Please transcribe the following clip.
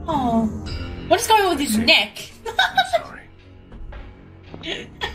Oh, what is going on with his neck? I'm sorry.